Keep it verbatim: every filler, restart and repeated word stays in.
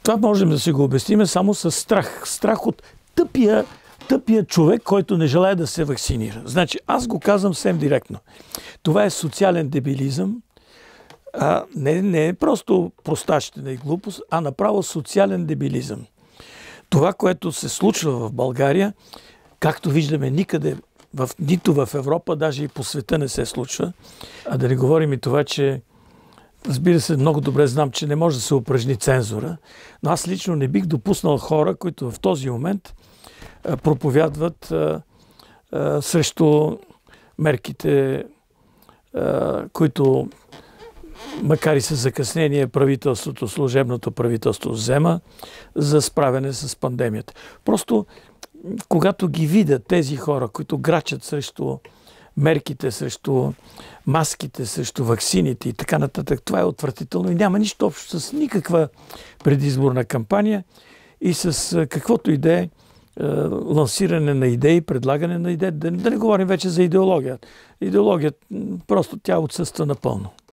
Това можем да си го обясним само с страх. Страх от тъпия, тъпия човек, който не желая да се вакцинира. Значи, аз го казвам съвсем директно. Това е социален дебилизъм. А, не, не е просто простащина и глупост, а направо социален дебилизъм. Това, което се случва в България, както виждаме никъде, в, нито в Европа, даже и по света не се случва. А да не говорим и това, че разбира се, много добре знам, че не може да се упражни цензура, но аз лично не бих допуснал хора, които в този момент а, проповядват а, а, срещу мерките, а, които макар и с закъснение правителството, служебното правителство взема за справяне с пандемията. Просто, когато ги видят тези хора, които грачат срещу мерките, срещу маските, срещу ваксините и така нататък, това е отвратително и няма нищо общо с никаква предизборна кампания и с каквото и да е лансиране на идеи, предлагане на идеи. Да не говорим вече за идеология. Идеологията, просто тя отсъства напълно.